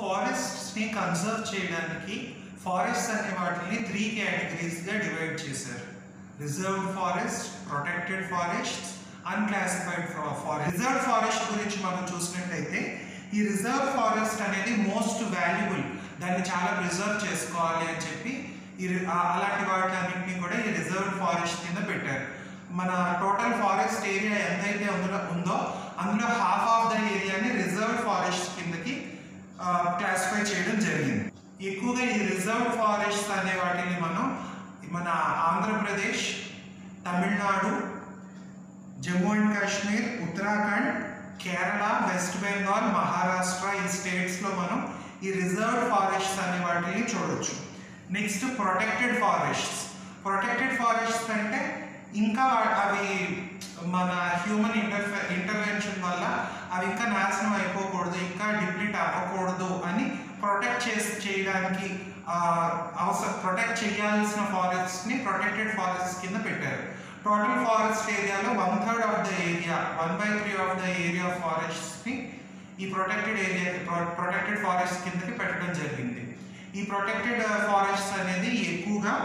ఫారెస్ట్స్ని conserve చేయడానికి forest అనే వాటిని 3 కేటగిరీస్గా డివైడ్ చేశారు. Reserved forest, protected forest, unclassified forest. Reserved forest గురించి మనం చూసినట్టయితే ఈ రిజర్వ్ ఫారెస్ట్ అనేది మోస్ట్ వాల్యుబుల్, దాన్ని చాలా ప్రిజర్వ్ చేసుకోవాలి అని చెప్పి అలాంటి వాటిలన్నింటినీ కూడా ఈ రిజర్వ్డ్ ఫారెస్ట్ కింద పెట్టారు. మన టోటల్ ఫారెస్ట్ ఏరియా ఎంతైతే ఉందో అందులో హాఫ్ ఆఫ్ ద ఏరియాని రిజర్వ్డ్ ఫారెస్ట్ కిందకి క్లాసిఫై చేయడం జరిగింది. ఎక్కువగా ఈ రిజర్వ్డ్ ఫారెస్ట్ అనే వాటిని మనం మన ఆంధ్రప్రదేశ్, తమిళనాడు, జమ్మూ అండ్ కాశ్మీర్, ఉత్తరాఖండ్, కేరళ, వెస్ట్ బెంగాల్, మహారాష్ట్ర ఈ స్టేట్స్లో మనం ఈ రిజర్వ్డ్ ఫారెస్ట్స్ అనే వాటిని చూడొచ్చు. Next protected forests. Protected forests అంటే ఇంకా అవి మన హ్యూమన్ ఇంటర్వెన్షన్ వల్ల అవి ఇంకా నాశనం అయిపోకూడదు, ఇంకా డిప్లీట్ అవ్వకూడదు అని చేయడానికి ప్రొటెక్ట్ చేయాల్సిన ఫారెస్ట్ని ప్రొటెక్టెడ్ ఫారెస్ట్ కింద పెట్టారు. టోటల్ ఫారెస్ట్ ఏరియాలో 1/3 of the area 1/3 of the area of ఫారెస్ట్ని ఈ ప్రొటెక్టెడ్ ఫారెస్ట్ కిందకి పెట్టడం జరిగింది. ఈ ప్రొటెక్టెడ్ ఫారెస్ట్ అనేది ఎక్కువగా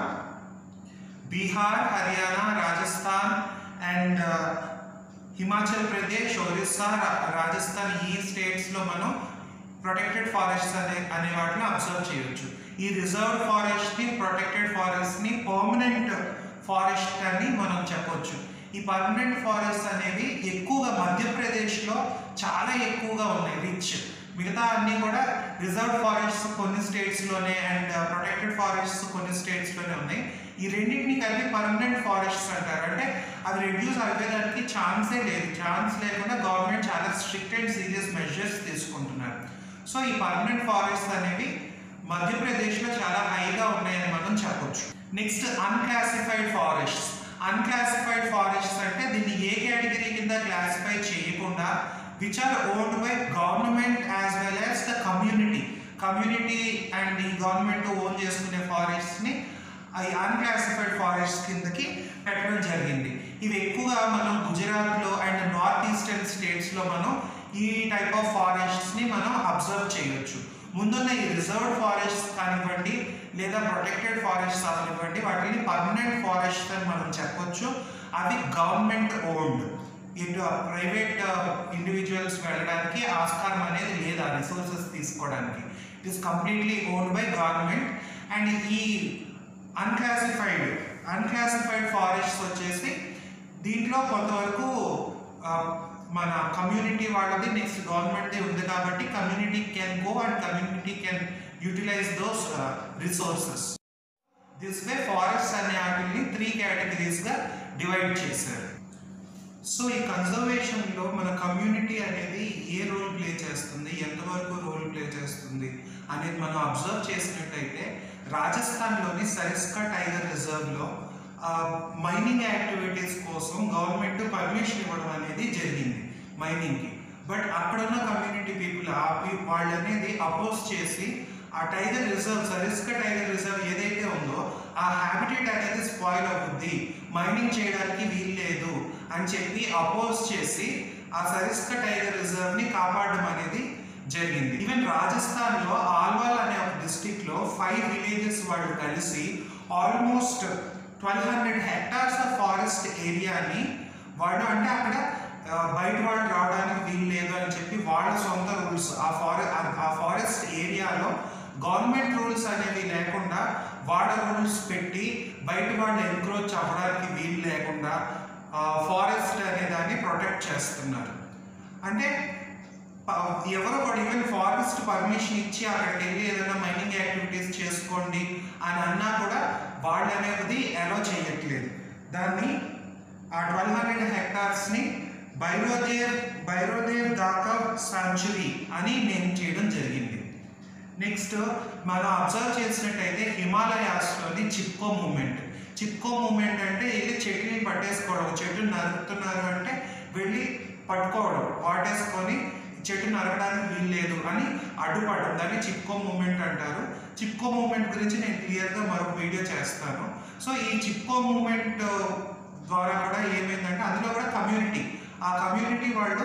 బీహార్, హర్యానా, రాజస్థాన్ అండ్ హిమాచల్ ప్రదేశ్, ఒరిస్సా, రాజస్థాన్ ఈ స్టేట్స్లో మనం ప్రొటెక్టెడ్ ఫారెస్ట్ అనే వాటిని అబ్జర్వ్ చేయొచ్చు. ఈ రిజర్వ్డ్ ఫారెస్ట్ని, ప్రొటెక్టెడ్ ఫారెస్ట్ని పర్మనెంట్ ఫారెస్ట్ అని మనం చెప్పొచ్చు. ఈ పర్మనెంట్ ఫారెస్ట్ అనేవి ఎక్కువగా మధ్యప్రదేశ్లో చాలా ఎక్కువగా ఉన్నాయి, రిచ్. మిగతా అన్నీ కూడా రిజర్వ్డ్ ఫారెస్ట్స్ కొన్ని స్టేట్స్లోనే అండ్ ప్రొటెక్టెడ్ ఫారెస్ట్స్ కొన్ని స్టేట్స్లోనే ఉన్నాయి. ఈ రెండింటిని కలిపి పర్మనెంట్ ఫారెస్ట్స్ అంటారు. అంటే అవి రెడ్యూస్ అయ్యేదానికి ఛాన్సే లేదు. ఛాన్స్ లేకుండా గవర్నమెంట్ చాలా స్ట్రిక్ట్ అండ్ సీరియస్ మెజర్స్ తీసుకుంటున్నారు. సో ఈ పర్మనెంట్ ఫారెస్ట్స్ అనేవి మధ్యప్రదేశ్లో చాలా హైగా ఉన్నాయని మనం చెప్పొచ్చు. Next unclassified forests. Unclassified forests అంటే దీన్ని ఏ కేటగిరీ కింద క్లాసిఫై చేయకుండా which are owned by government as well as the community and ఈ గవర్నమెంట్ ఓన్ చేసుకునే ఫారెస్ట్ని ఈ అన్క్లాసిఫైడ్ ఫారెస్ట్ కిందకి పెట్టడం జరిగింది. ఇవి ఎక్కువగా మనం గుజరాత్లో అండ్ నార్త్ ఈస్టర్న్ స్టేట్స్లో మనం ఈ టైప్ ఆఫ్ ఫారెస్ట్స్ని మనం అబ్జర్వ్ చేయొచ్చు. ముందున్న ఈ రిజర్వ్డ్ ఫారెస్ట్స్ కానివ్వండి లేదా ప్రొటెక్టెడ్ ఫారెస్ట్స్ కానివ్వండి వాటిని పర్మనెంట్ ఫారెస్ట్ అని మనం చెప్పొచ్చు. అవి గవర్నమెంట్ ఓన్డ్, ఇటు ప్రైవేట్ ఇండివిజువల్స్ వెళ్ళడానికి ఆస్కారం అనేది లేదు ఆ రిసోర్సెస్ తీసుకోవడానికి. It is completely owned by government. And ఈ అన్క్లాసిఫైడ్ ఫారెస్ట్స్ వచ్చేసి దీంట్లో కొంతవరకు మన కమ్యూనిటీ వాళ్ళది, నెక్స్ట్ గవర్నమెంట్ది ఉంది కాబట్టి community can go and community can utilize those resources. This way forest అనే వాటిని 3 కేటగిరీస్గా డివైడ్ చేశారు. సో ఈ కన్జర్వేషన్లో మన కమ్యూనిటీ అనేది ఏ రోల్ ప్లే చేస్తుంది, ఎంతవరకు రోల్ ప్లే చేస్తుంది అనేది మనం అబ్జర్వ్ చేసినట్టయితే రాజస్థాన్లోని సరిస్కా టైగర్ రిజర్వ్లో మైనింగ్ యాక్టివిటీస్ కోసం గవర్నమెంట్ పర్మిషన్ ఇవ్వడం అనేది జరిగింది మైనింగ్కి. బట్ అక్కడున్న కమ్యూనిటీ పీపుల్ వాళ్ళు అనేది అపోజ్ చేసి ఆ tiger reserve, Sariska tiger reserve ఏదైతే ఉందో ఆ హ్యాబిటేట్ అనేది స్పాయిల్ అవుతుంది, మైనింగ్ చేయడానికి వీలు లేదు అని చెప్పి అపోజ్ చేసి ఆ సరిస్కా టైగర్ రిజర్వ్ని కాపాడడం అనేది జరిగింది. ఈవెన్ రాజస్థాన్లో ఆల్వాల్ అనే ఒక డిస్ట్రిక్ట్లో 5 విలేజెస్ వాళ్ళు కలిసి ఆల్మోస్ట్ 1200 హెక్టార్స్ ఆఫ్ ఫారెస్ట్ ఏరియాని వాళ్ళు, అంటే అక్కడ బయట వాళ్ళు రావడానికి వీలు లేదు అని చెప్పి వాళ్ళ సొంత రూల్స్ ఆ ఫారెస్ట్ ఏరియాలో గవర్నమెంట్ రూల్స్ అనేవి లేకుండా వాళ్ళ రూల్స్ పెట్టి బయట వాళ్ళు ఎంక్రోచ్ అవ్వడానికి వీలు లేకుండా ఫారెస్ట్ అనే దాన్ని ప్రొటెక్ట్ చేస్తున్నారు. అంటే ఎవరో కూడా ఈవెన్ ఫారెస్ట్ పర్మిషన్ ఇచ్చి అక్కడికి వెళ్ళి ఏదైనా మైనింగ్ యాక్టివిటీస్ చేసుకోండి అని అన్నా కూడా వాళ్ళు అనేది అలో చేయట్లేదు. దాన్ని ఆ 1200 హెక్టార్స్ని భైరోదేవ్ దాకవ్ సాంచురీ అని నేమ్ చేయడం జరిగింది. నెక్స్ట్ మనం అబ్జర్వ్ చేసినట్టయితే హిమాలయాస్లోని చిప్కో మూమెంట్ అంటే వెళ్ళి చెట్లని పట్టేసుకోవడం, చెట్లు నరుకుతున్నారు అంటే వెళ్ళి పట్టుకోవడం, వాటేసుకొని చెట్టు నరకడానికి వీలు లేదు అని అడ్డుపడడం, దాన్ని చిప్కో మూమెంట్ అంటారు. చిప్కో మూమెంట్ గురించి నేను క్లియర్గా మరొక వీడియో చేస్తాను. సో ఈ చిప్కో మూమెంట్ ద్వారా కూడా ఏమైందంటే అందులో కూడా కమ్యూనిటీ వాళ్ళు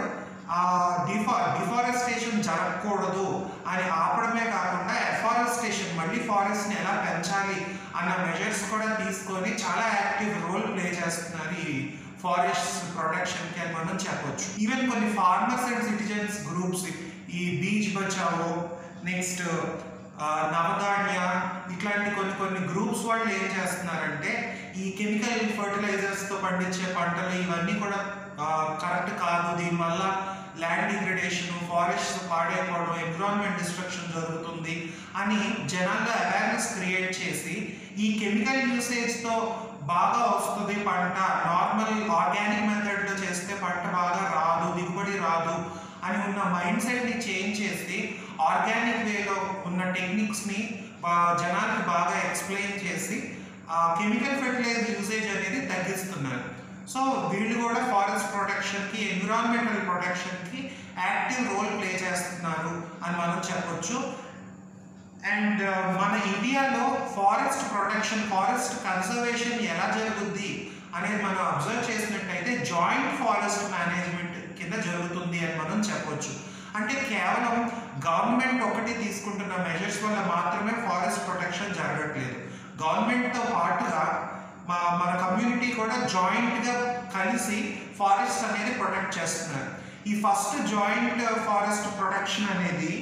డిఫారెస్టేషన్ జరగకూడదు అని ఆపడమే కాకుండా ఎఫారెస్టేషన్ మళ్ళీ ఫారెస్ట్ని ఎలా పెంచాలి అన్న మెజర్స్ కూడా తీసుకొని చాలా యాక్టివ్ రోల్ ప్లే చేస్తున్నారు ఈ ఫారెస్ట్ ప్రొటెక్షన్కి అని మనం చెప్పొచ్చు. ఈవెన్ కొన్ని ఫార్మర్స్ అండ్ సిటిజన్స్ గ్రూప్స్ ఈ బీచ్ బచావో, నెక్స్ట్ నవధాన్య, ఇట్లాంటి కొన్ని గ్రూప్స్ వాళ్ళు ఏం చేస్తున్నారంటే ఈ కెమికల్ ఫర్టిలైజర్స్తో పండించే పంటలు ఇవన్నీ కూడా కరెక్ట్ కాదు, దీనివల్ల ల్యాండ్ డిగ్రేడేషన్, ఫారెస్ట్ పాడైపోవడం, ఎన్విరాన్మెంట్ డిస్ట్రక్షన్ జరుగుతుంది అని జనాల్లో అవేర్నెస్ క్రియేట్ చేసి ఈ కెమికల్ యూసేజ్తో బాగా వస్తుంది పంట, నార్మల్ ఆర్గానిక్ మెథడ్లో చేస్తే పంట బాగా రాదు, దిగుబడి రాదు అని ఉన్న మైండ్ సెట్ని చేంజ్ చేసి ఆర్గానిక్ వేలో ఉన్న టెక్నిక్స్ని జనానికి బాగా ఎక్స్ప్లెయిన్ చేసి కెమికల్ ఫెర్టిలైజర్ యూసేజ్ అనేది తగ్గిస్తున్నారు. సో వీళ్ళు కూడా ఫారెస్ట్ ప్రొటెక్షన్కి, ఎన్విరాన్మెంటల్ ప్రొటెక్షన్కి యాక్టివ్ రోల్ ప్లే చేస్తున్నారు అని మనం చెప్పొచ్చు. అండ్ మన ఇండియాలో ఫారెస్ట్ ప్రొటెక్షన్, ఫారెస్ట్ కన్జర్వేషన్ ఎలా జరుగుద్ది అనేది మనం అబ్జర్వ్ చేసినట్టయితే జాయింట్ ఫారెస్ట్ మేనేజ్మెంట్ కింద జరుగుతుంది అని మనం చెప్పొచ్చు. అంటే కేవలం గవర్నమెంట్ ఒకటి తీసుకుంటున్న మెజర్స్ వల్ల మాత్రమే ఫారెస్ట్ ప్రొటెక్షన్ జరగట్లేదు. గవర్నమెంట్తో పాటుగా మన కమ్యూనిటీ కూడా జాయింట్గా కలిసి ఫారెస్ట్ అనేది ప్రొటెక్ట్ చేస్తున్నారు. ఈ ఫస్ట్ జాయింట్ ఫారెస్ట్ ప్రొటెక్షన్ అనేది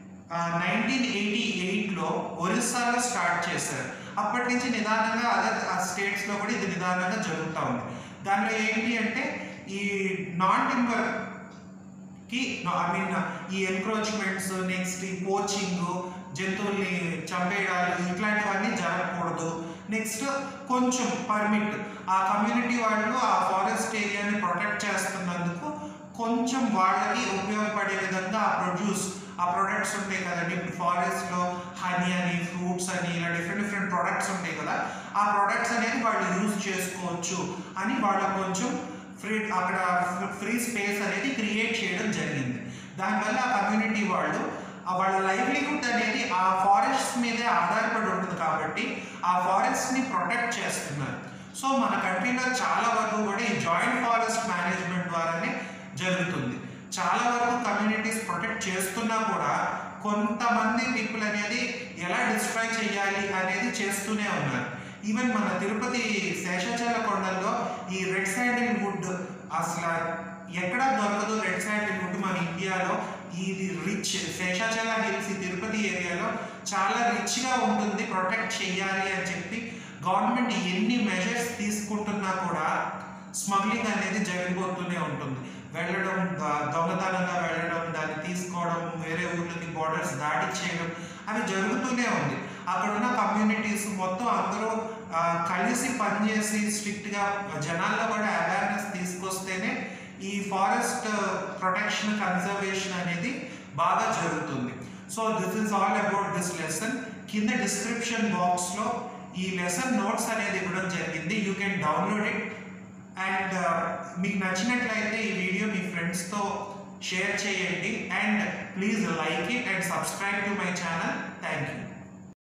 1988లో ఒరిస్సాలో స్టార్ట్ చేశారు. అప్పటి నుంచి నిదానంగా అదర్ స్టేట్స్లో కూడా ఇది నిదానంగా జరుగుతూ ఉంది. దానిలో ఏంటి అంటే ఈ నాన్ టింబర్కి ఈ ఎన్క్రోచ్మెంట్స్, నెక్స్ట్ ఈ పోచింగ్, జంతువుల్ని చంపేయడాలు ఇట్లాంటివన్నీ జరగకూడదు. నెక్స్ట్ కొంచెం పర్మిట్, ఆ కమ్యూనిటీ వాళ్ళు ఆ ఫారెస్ట్ ఏరియాని ప్రొటెక్ట్ చేస్తున్నందుకు కొంచెం వాళ్ళకి ఉపయోగపడే విధంగా ఆ ప్రొడక్ట్స్ ఉంటాయి కదండి. ఇప్పుడు ఫారెస్ట్లో హనీ అని, ఫ్రూట్స్ అని, ఇలా డిఫరెంట్ ప్రొడక్ట్స్ ఉంటాయి కదా, ఆ ప్రొడక్ట్స్ అనేది వాళ్ళు యూజ్ చేసుకోవచ్చు అని వాళ్ళకు కొంచెం ఫ్రీ స్పేస్ అనేది క్రియేట్ చేయడం జరిగింది. దానివల్ల ఆ కమ్యూనిటీ వాళ్ళు వాళ్ళ లైవ్లీహుడ్ అనేది ఆ ఫారెస్ట్ మీదే ఆధారపడి ఉంటుంది కాబట్టి ఆ ఫారెస్ట్ని ప్రొటెక్ట్ చేస్తున్నారు. సో మన కంట్రీలో చాలా వరకు కూడా ఈ జాయింట్ ఫారెస్ట్ మేనేజ్మెంట్ ద్వారానే జరుగుతుంది. చాలా వరకు కమ్యూనిటీస్ ప్రొటెక్ట్ చేస్తున్నా కూడా కొంతమంది పీపుల్ అనేది ఎలా డిస్ట్రాయ్ చేయాలి అనేది చేస్తూనే ఉన్నారు. ఈవెన్ మన తిరుపతి శేషాచల కొండల్లో ఈ రెడ్ శాండిల్ వుడ్ అసలు ఎక్కడా దొరకదు. రెడ్ శాండిల్ వుడ్ మన ఇండియాలో ఇది రిచ్, శేషాచల హిల్స్ తిరుపతి ఏరియాలో చాలా రిచ్గా ఉంటుంది, ప్రొటెక్ట్ చేయాలి అని చెప్పి గవర్నమెంట్ ఎన్ని మెజర్స్ తీసుకుంటున్నా కూడా స్మగ్లింగ్ అనేది జరిగిపోతూనే ఉంటుంది. వెళ్ళడం, దొంగతనంగా వెళ్ళడం, దాన్ని తీసుకోవడం, వేరే ఊర్లకి బార్డర్స్ దాడి చేయడం అవి జరుగుతూనే ఉంది. అక్కడ ఉన్న కమ్యూనిటీస్ మొత్తం అందరూ కలిసి పనిచేసి స్ట్రిక్ట్గా జనాల్లో కూడా అవేర్నెస్ తీసుకొస్తేనే ఈ ఫారెస్ట్ ప్రొటెక్షన్, కన్జర్వేషన్ అనేది బాగా జరుగుతుంది. So this is all about this lesson. కింద డిస్క్రిప్షన్ బాక్స్లో ఈ లెసన్ నోట్స్ అనేది ఇవ్వడం జరిగింది. You can download it. And మీకు నచ్చినట్లయితే ఈ వీడియో మీ ఫ్రెండ్స్తో షేర్ చేయండి. And please like it and subscribe to my channel. Thank you.